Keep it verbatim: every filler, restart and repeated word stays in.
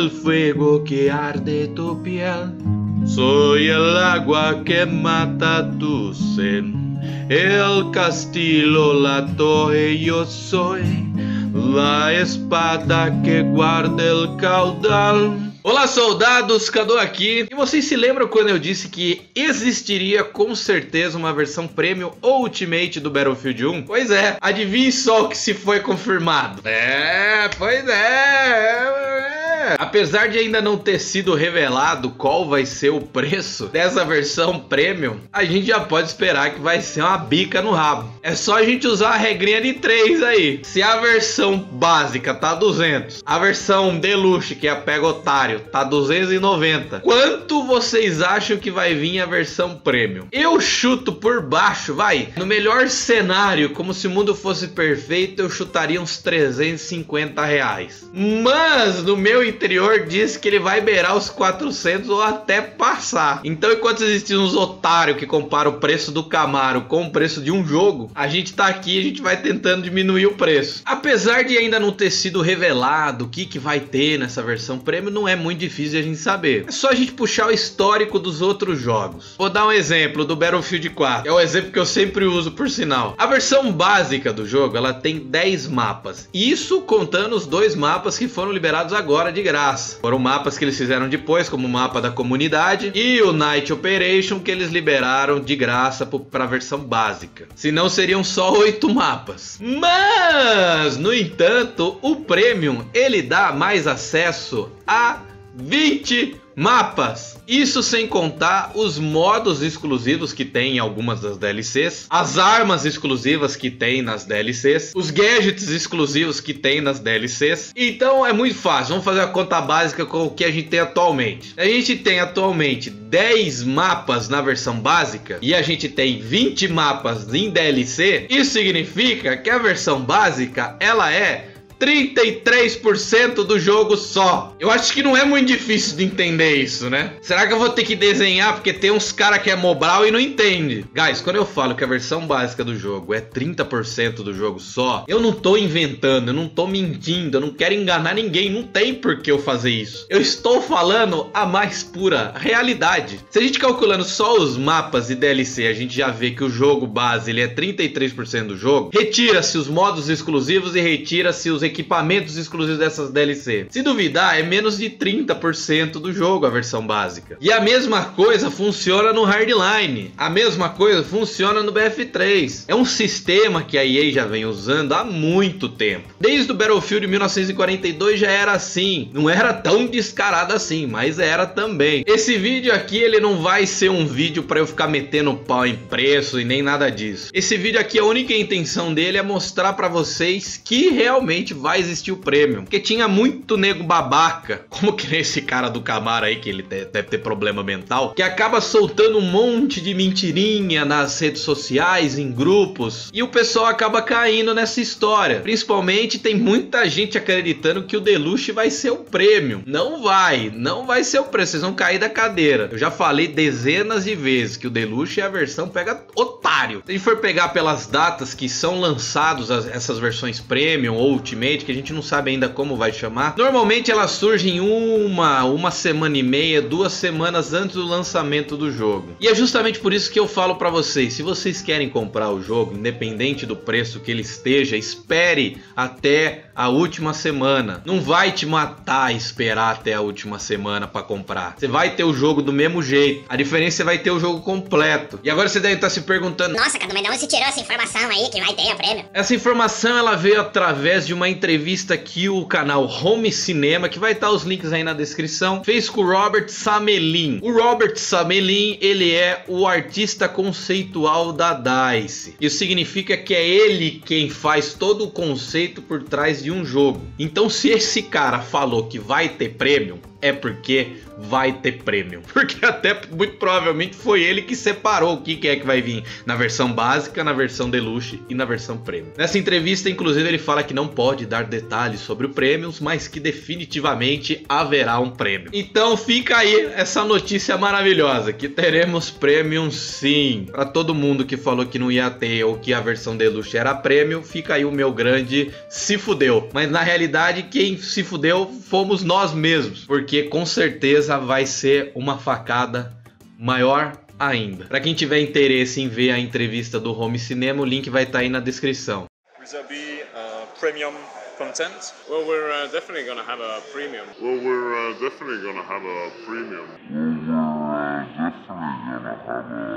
el fuego que arde tu piel, soy el agua que mata tu sed, el castillo, la torre, yo soy la espada que guarda el caudal. Olá, soldados, Cadu aqui. E vocês se lembram quando eu disse que existiria com certeza uma versão Premium ou Ultimate do Battlefield um? Pois é, adivinhe só o que se foi confirmado. É, pois é, é. Apesar de ainda não ter sido revelado qual vai ser o preço dessa versão Premium, a gente já pode esperar que vai ser uma bica no rabo. É só a gente usar a regrinha de três aí. Se a versão básica tá duzentos, a versão Deluxe, que é a pega otário, tá duzentos e noventa, quanto vocês acham que vai vir a versão Premium? Eu chuto por baixo, vai. No melhor cenário, como se o mundo fosse perfeito, eu chutaria uns trezentos e cinquenta reais. Mas no meu interior diz que ele vai beirar os quatrocentos ou até passar. Então, enquanto existem uns otários que comparam o preço do Camaro com o preço de um jogo, a gente tá aqui e a gente vai tentando diminuir o preço. Apesar de ainda não ter sido revelado o que, que vai ter nessa versão Premium, não é muito difícil de a gente saber. É só a gente puxar o histórico dos outros jogos. Vou dar um exemplo do Battlefield quatro. É o exemplo que eu sempre uso, por sinal. A versão básica do jogo, ela tem dez mapas. Isso contando os dois mapas que foram liberados agora de graça. Foram mapas que eles fizeram depois, como o mapa da comunidade e o Night Operation, que eles liberaram de graça para a versão básica. Senão seriam só oito mapas. Mas, no entanto, o Premium, ele dá mais acesso a vinte mapas. Isso sem contar os modos exclusivos que tem em algumas das D L Cs, as armas exclusivas que tem nas D L Cs, os gadgets exclusivos que tem nas D L Cs. Então é muito fácil, vamos fazer a conta básica com o que a gente tem atualmente. A gente tem atualmente dez mapas na versão básica e a gente tem vinte mapas em D L C. Isso significa que a versão básica, ela é trinta e três por cento do jogo só. Eu acho que não é muito difícil de entender isso, né? Será que eu vou ter que desenhar? Porque tem uns caras que é mobral e não entende. Guys, quando eu falo que a versão básica do jogo é trinta por cento do jogo só, eu não tô inventando, eu não tô mentindo, eu não quero enganar ninguém, não tem por que eu fazer isso. Eu estou falando a mais pura realidade. Se a gente calculando só os mapas e D L C, a gente já vê que o jogo base ele é trinta e três por cento do jogo. Retira-se os modos exclusivos e retira-se os equipamentos exclusivos dessas D L C. Se duvidar, é menos de trinta por cento do jogo a versão básica. E a mesma coisa funciona no Hardline. A mesma coisa funciona no B F três. É um sistema que a E A já vem usando há muito tempo. Desde o Battlefield mil novecentos e quarenta e dois já era assim. Não era tão descarado assim, mas era também. Esse vídeo aqui, ele não vai ser um vídeo para eu ficar metendo pau em preço e nem nada disso. Esse vídeo aqui, a única intenção dele é mostrar para vocês que realmente vai existir o Premium, porque tinha muito nego babaca, como que esse cara do Camaro aí, que ele deve ter problema mental, que acaba soltando um monte de mentirinha nas redes sociais, em grupos, e o pessoal acaba caindo nessa história. Principalmente tem muita gente acreditando que o Deluxe vai ser o Premium. Não vai, não vai ser o preço, vocês vão cair da cadeira. Eu já falei dezenas de vezes que o Deluxe é a versão pega otário. Se a gente for pegar pelas datas que são lançados as, essas versões Premium ou Ultimate, que a gente não sabe ainda como vai chamar, normalmente elas surgem uma, uma semana e meia, duas semanas antes do lançamento do jogo. E é justamente por isso que eu falo pra vocês, se vocês querem comprar o jogo, independente do preço que ele esteja, espere até a última semana. Não vai te matar esperar até a última semana pra comprar. Você vai ter o jogo do mesmo jeito. A diferença é que você vai ter o jogo completo. E agora você deve estar se perguntando: nossa, Cadu, mas de onde você tirou essa informação aí que vai ter a prêmio? Essa informação ela veio através de uma entrevista que o canal Home Cinema, que vai estar os links aí na descrição, fez com o Robert Samelin. O Robert Samelin, ele é o artista conceitual da DICE. Isso significa que é ele quem faz todo o conceito por trás de um jogo. Então, se esse cara falou que vai ter Premium, é porque vai ter prêmio. Porque até muito provavelmente foi ele que separou o que, que é que vai vir na versão básica, na versão deluxe e na versão premium. Nessa entrevista, inclusive, ele fala que não pode dar detalhes sobre o prêmio, mas que definitivamente haverá um prêmio. Então fica aí essa notícia maravilhosa, que teremos premium sim. Para todo mundo que falou que não ia ter ou que a versão deluxe era prêmio, fica aí o meu grande se fudeu. Mas na realidade quem se fudeu fomos nós mesmos, porque com certeza vai ser uma facada maior ainda. Para quem tiver interesse em ver a entrevista do Home Cinema, o link vai estar aí na descrição. Will there be uh, premium content? Well, we're uh, definitely gonna have a premium. Well, we're uh, definitely gonna have a premium. Well, we're uh, definitely gonna have a